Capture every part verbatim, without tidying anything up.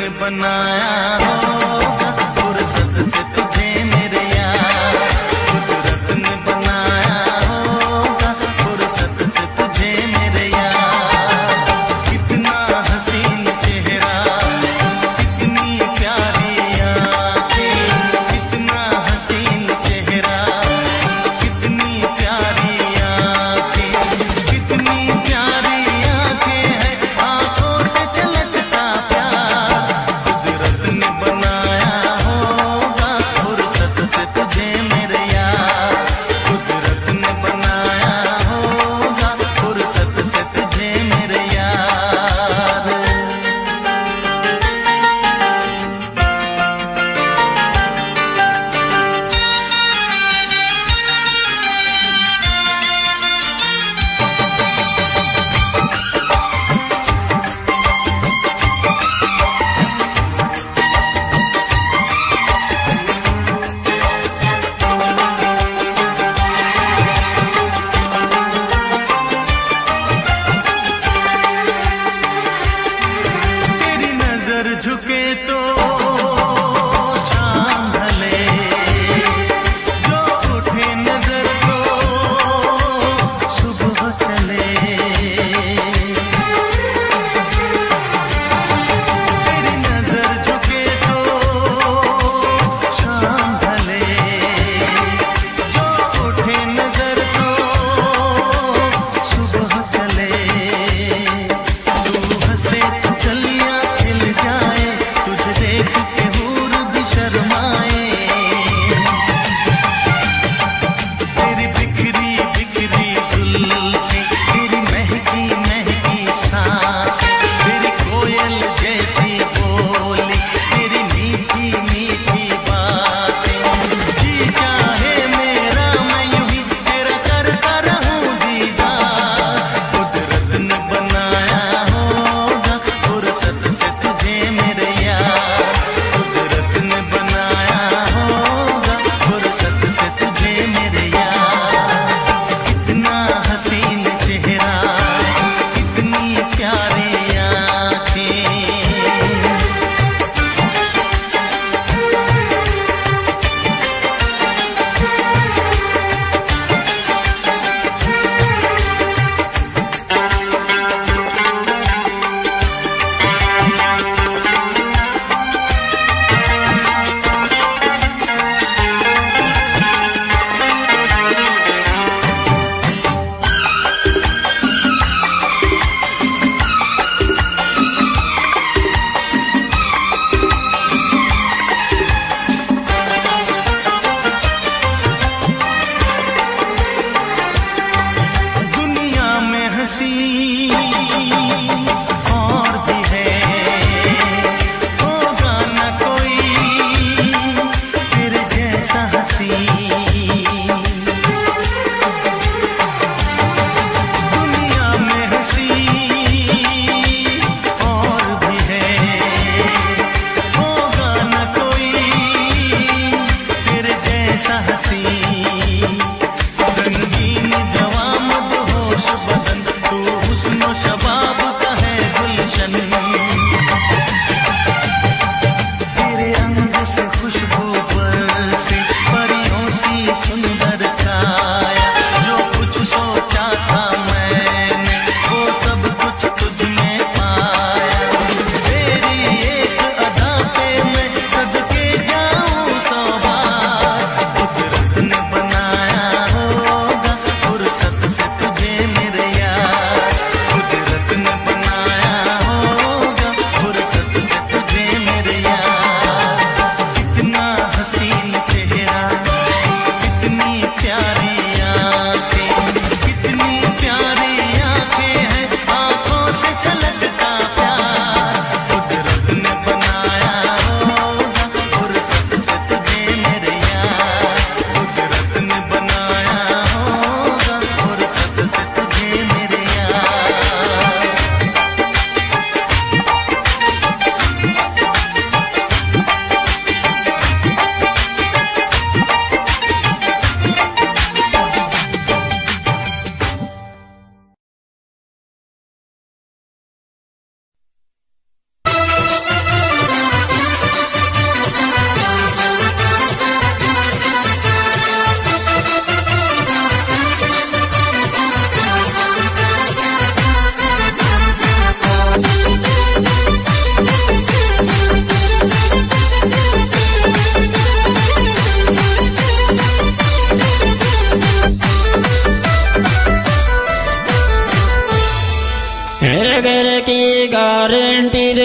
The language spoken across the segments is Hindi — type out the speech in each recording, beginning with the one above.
ने बनाया होगा फुर्सत से तुझे मेरे यार, कुदरत ने बनाया होगा फुर्सत से तुझे मेरे यार। कितना हसीन चेहरा, कितनी प्यारी आँखें, कितना हसीन चेहरा, कितनी प्यारी आँखें, कितनी प्यारी आँखें हैं, आँखों से झलकता प्यार। कुदरत ने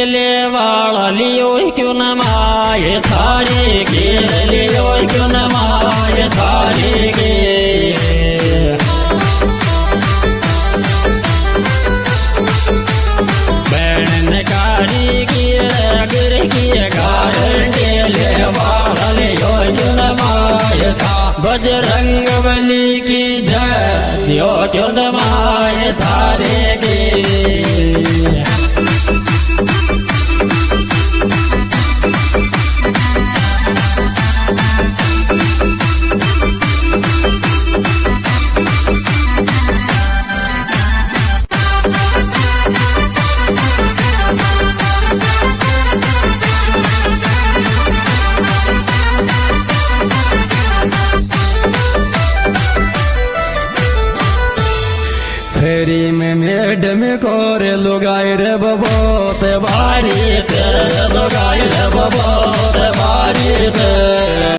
ले वाला लियो क्यों न माए थारी के लियो क्यों न माए थारी के बहन कारी की अगर की गारंटी ले वाला लियो क्यों न माए था बजरंग बली की जय दियो क्यों न माए थारे के फेरी में मैडम कोरे लुगाई रे बबोत बारी थे लुगाई रे बबोत बारी थे।